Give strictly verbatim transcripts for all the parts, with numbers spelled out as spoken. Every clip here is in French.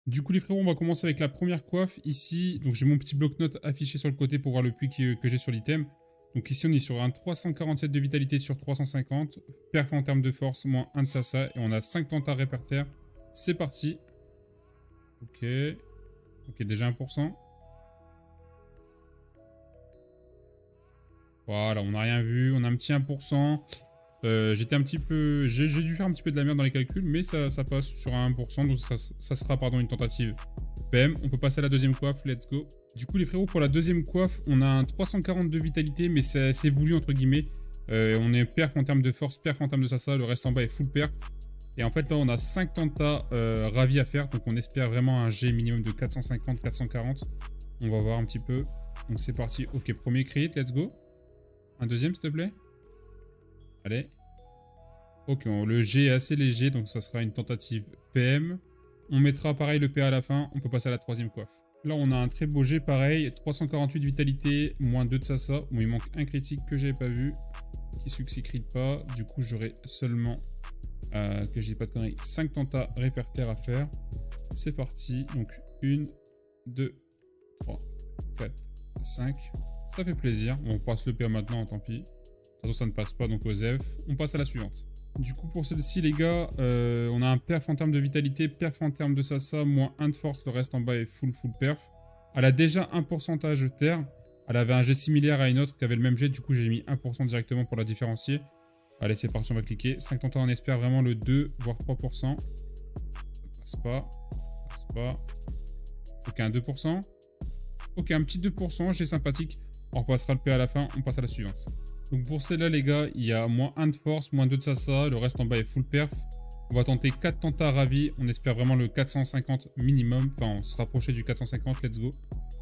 Du coup, les frérots, on va commencer avec la première coiffe. Ici, donc j'ai mon petit bloc-notes affiché sur le côté pour voir le puits que, que j'ai sur l'item. Donc ici, on est sur un trois cent quarante-sept de vitalité sur trois cent cinquante. Perf en termes de force, moins un de sasa. Et on a cinq tentas répertaires. C'est parti. Ok. Ok, déjà un pour cent. Voilà, on n'a rien vu. On a un petit un pour cent. Euh, J'étais un petit peu... J'ai dû faire un petit peu de la merde dans les calculs, mais ça, ça passe sur un un pour cent. Donc ça, ça sera pardon, une tentative P M. On peut passer à la deuxième coiffe. Let's go. Du coup, les frérots, pour la deuxième coiffe, on a un trois cent quarante de vitalité, mais c'est assez voulu, entre guillemets. Euh, on est perf en termes de force, perf en termes de sasa. Le reste en bas est full perf. Et en fait, là, on a cinq tentas euh, ravis à faire. Donc, on espère vraiment un G minimum de quatre cent cinquante quatre cent quarante. On va voir un petit peu. Donc, c'est parti. Ok, premier crit, let's go. Un deuxième, s'il te plaît. Allez. Ok, le G est assez léger, donc ça sera une tentative P M. On mettra pareil le P à la fin. On peut passer à la troisième coiffe. Là, on a un très beau G, pareil. trois cent quarante-huit de vitalité, moins deux de sasa. Bon, il manque un critique que j'avais pas vu. Qui succède pas. Du coup, j'aurai seulement, euh, que je dis pas de conneries, cinq tentas répertaires à faire. C'est parti. Donc, un, deux, trois, quatre, cinq. Ça fait plaisir. Bon, on passe le P A maintenant, tant pis. De toute façon, ça ne passe pas, donc aux F. On passe à la suivante. Du coup, pour celle-ci, les gars, euh, on a un perf en termes de vitalité, perf en termes de sasa, moins un de force, le reste en bas est full, full perf. Elle a déjà un pourcentage terre. Elle avait un jet similaire à une autre qui avait le même jet, du coup j'ai mis un pour cent directement pour la différencier. Allez, c'est parti, on va cliquer. cinq tentas, on espère vraiment le deux, voire trois pour cent. Ça passe pas. Ça passe pas. Ok, un deux pour cent. Ok, un petit deux pour cent, j'ai sympathique. On repassera le P à la fin, on passe à la suivante. Donc pour celle-là, les gars, il y a moins un de force, moins deux de sasa, le reste en bas est full perf. On va tenter quatre tentas ravis, on espère vraiment le quatre cent cinquante minimum. Enfin, on se rapprochait du quatre cent cinquante, let's go.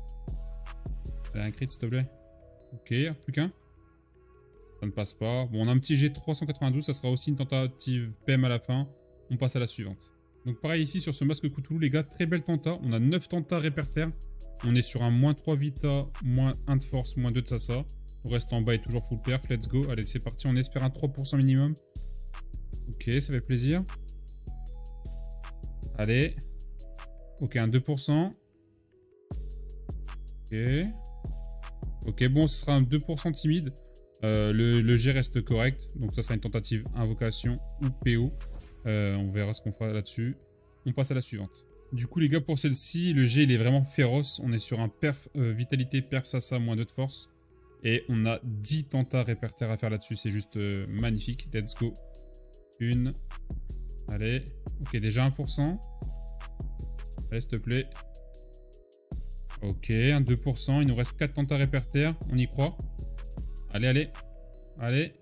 Allez, un crit, s'il te plaît. Ok, plus qu'un. Ça ne passe pas. Bon, on a un petit G trois cent quatre-vingt-douze, ça sera aussi une tentative P M à la fin. On passe à la suivante. Donc pareil ici, sur ce masque Cthulhu, les gars, très belle tenta. On a neuf tentas répertaires. On est sur un moins trois vita, moins un de force, moins deux de sasa. Le reste en bas est toujours full perf, let's go. Allez, c'est parti, on espère un trois pour cent minimum. Ok, ça fait plaisir. Allez. Ok, un deux pour cent. Ok. Ok, bon, ce sera un deux pour cent timide. Euh, le, le G reste correct, donc ça sera une tentative invocation ou P O. Euh, on verra ce qu'on fera là-dessus. On passe à la suivante. Du coup, les gars, pour celle-ci, le G, il est vraiment féroce. On est sur un perf euh, vitalité, perf sasa, moins deux de force. Et on a dix tentas répertaires à faire là-dessus. C'est juste euh, magnifique. Let's go. Une. Allez. Ok, déjà un pour cent. Allez, s'il te plaît. Ok, un deux pour cent. Il nous reste quatre tentas répertaires. On y croit. Allez, allez. Allez.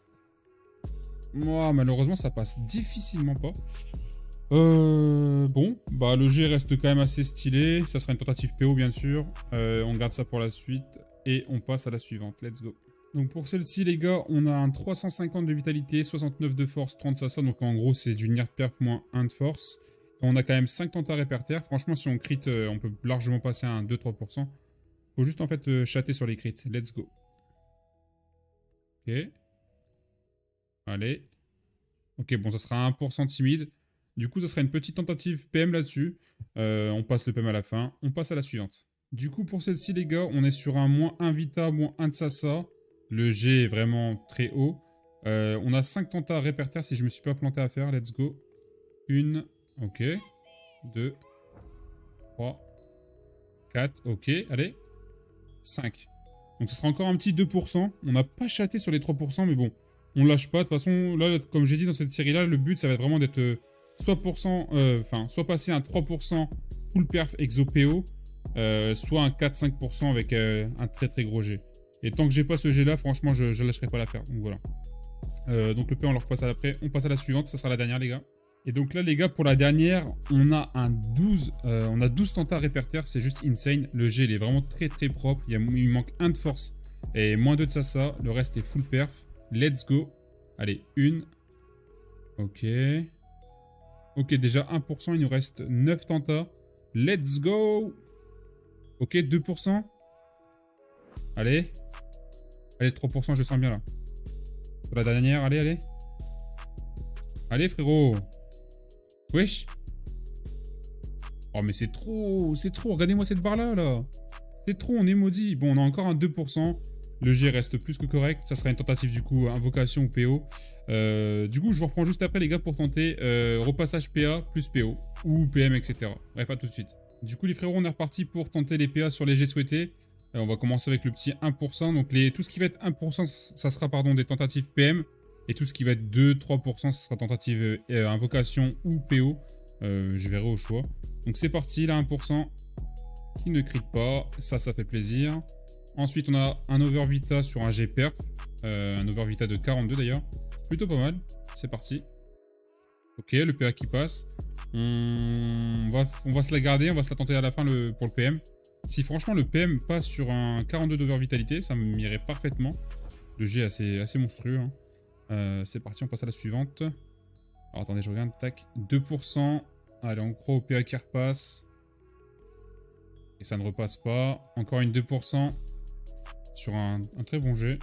Moi, malheureusement, ça passe difficilement pas. Euh, bon, bah le G reste quand même assez stylé. Ça sera une tentative P O, bien sûr. Euh, on garde ça pour la suite. Et on passe à la suivante. Let's go. Donc pour celle-ci, les gars, on a un trois cent cinquante de vitalité, soixante-neuf de force, trente sasa. Donc en gros, c'est du Nier perf moins un de force. Et on a quand même cinq tentas répertaires. Franchement, si on crit, euh, on peut largement passer à un deux trois pour cent. Faut juste en fait euh, chatter sur les crits. Let's go. Ok. Allez. Ok, bon, ça sera un pour cent timide. Du coup, ça sera une petite tentative P M là-dessus. Euh, on passe le P M à la fin. On passe à la suivante. Du coup, pour celle-ci, les gars, on est sur un moins un vita, moins un de sasa. Le G est vraiment très haut. Euh, on a cinq tentas répertaires si je me suis pas planté à faire. Let's go. Une. Ok. Deux. Trois. Quatre. Ok. Allez. Cinq. Donc, ce sera encore un petit deux pour cent. On n'a pas chaté sur les trois pour cent, mais bon. On lâche pas. De toute façon, là, comme j'ai dit dans cette série-là, le but, ça va être vraiment d'être euh, soit, pour cent, euh, soit passer un trois pour cent full perf exo P O, euh, soit un quatre cinq pour cent avec euh, un très très gros G. Et tant que j'ai pas ce G là, franchement, je ne lâcherai pas l'affaire. Donc voilà. Euh, donc le P, on le repasse à l'après. On passe à la suivante, ça sera la dernière, les gars. Et donc là, les gars, pour la dernière, on a un douze, euh, on a douze tentas répertaires, c'est juste insane. Le G, il est vraiment très très propre. Il, y a, il manque un de force et moins deux de sasa. Le reste est full perf. Let's go. Allez, une. Ok. Ok, déjà un pour cent, il nous reste neuf tentas. Let's go. Ok, deux pour cent. Allez. Allez, trois pour cent, je sens bien là. Sur la dernière, allez, allez. Allez, frérot. Wesh. Oh, mais c'est trop, c'est trop. Regardez-moi cette barre-là, là. C'est trop, on est maudit. Bon, on a encore un deux pour cent. Le G reste plus que correct. Ça sera une tentative, du coup, invocation ou P O. Euh, du coup, je vous reprends juste après, les gars, pour tenter euh, repassage P A plus P O. Ou P M, et cetera. Bref, à tout de suite. Du coup, les frérots, on est reparti pour tenter les P A sur les G souhaités. Euh, on va commencer avec le petit un pour cent. Donc, les, tout ce qui va être un pour cent, ça sera, pardon, des tentatives P M. Et tout ce qui va être deux trois pour cent, ça sera tentative euh, invocation ou P O. Euh, je verrai au choix. Donc, c'est parti, là, un pour cent. Qui ne crie pas. Ça, ça fait plaisir. Ensuite, on a un Overvita sur un G perf. Euh, un Overvita de quarante-deux d'ailleurs. Plutôt pas mal. C'est parti. Ok, le P A qui passe. On va, on va se la garder. On va se la tenter à la fin le, pour le P M. Si franchement le P M passe sur un quarante-deux d'Overvitalité, ça m'irait parfaitement. Le G est assez, assez monstrueux. Hein. Euh, c'est parti, on passe à la suivante. Alors attendez, je regarde. Tac. deux pour cent. Allez, on croit au P A qui repasse. Et ça ne repasse pas. Encore une deux pour cent. Sur un, un très bon jet.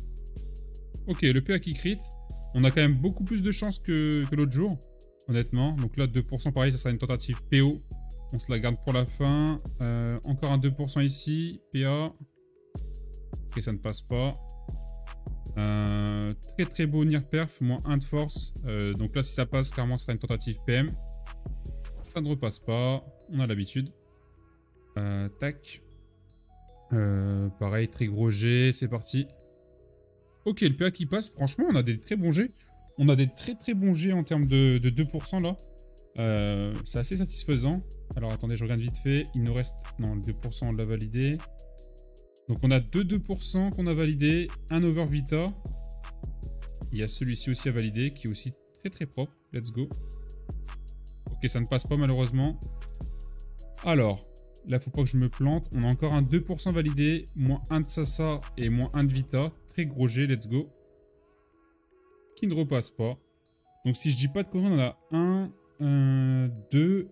Ok, le P A qui crit. On a quand même beaucoup plus de chance que, que l'autre jour, honnêtement. Donc là, deux pour cent pareil, ça sera une tentative P O. On se la garde pour la fin. Euh, encore un deux pour cent ici. P A. Ok, ça ne passe pas. Euh, très très beau Nier Perf, moins un de force. Euh, donc là, si ça passe, clairement, ce sera une tentative P M. Ça ne repasse pas. On a l'habitude. Euh, tac. Euh, pareil, très gros G, c'est parti. Ok, le P A qui passe, franchement, on a des très bons G. On a des très très bons G en termes de, de deux pour cent là. Euh, c'est assez satisfaisant. Alors attendez, je regarde vite fait. Il nous reste... Non, le deux pour cent, on l'a validé. Donc on a deux deux pour cent qu'on a validé. Un Overvita. Il y a celui-ci aussi à valider, qui est aussi très très propre. Let's go. Ok, ça ne passe pas malheureusement. Alors... Là, faut pas que je me plante. On a encore un deux pour cent validé. Moins un de Sasa et moins un de Vita. Très gros G, let's go. Qui ne repasse pas. Donc, si je dis pas de conneries, on en a un, deux,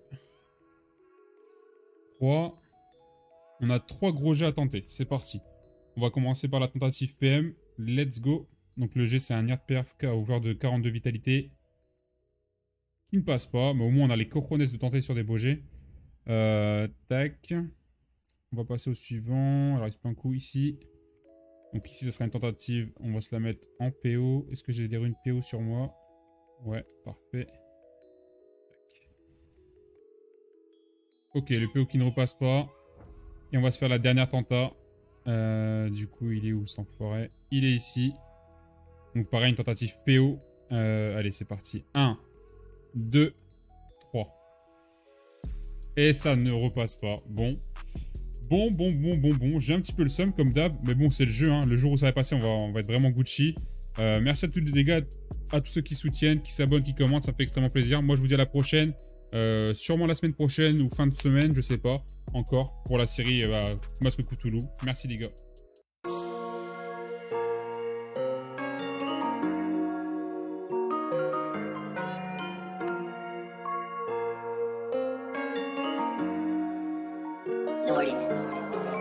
trois. On a trois gros G à tenter. C'est parti. On va commencer par la tentative P M. Let's go. Donc, le G, c'est un Nier Perf over de quarante-deux vitalité. Qui ne passe pas. Mais au moins, on a les cojones de tenter sur des beaux G. Euh, tac. On va passer au suivant. Alors, il se prend un coup ici. Donc ici, ce sera une tentative. On va se la mettre en P O. Est-ce que j'ai des runes P O sur moi? Ouais, parfait. Tac. Ok, le P O qui ne repasse pas. Et on va se faire la dernière tenta. Euh, du coup, il est où, sans forêt? Il est ici. Donc pareil, une tentative P O. Euh, allez, c'est parti. un, deux, trois. Et ça ne repasse pas. Bon. Bon, bon, bon, bon, bon. J'ai un petit peu le seum comme d'hab. Mais bon, c'est le jeu. Hein. Le jour où ça va passer, on va, on va être vraiment Gucci. Euh, merci à tous les gars, à tous ceux qui soutiennent, qui s'abonnent, qui commentent. Ça fait extrêmement plaisir. Moi, je vous dis à la prochaine. Euh, sûrement la semaine prochaine ou fin de semaine. Je sais pas. Encore. Pour la série euh, Masque Cthulhu. Merci les gars. No worries.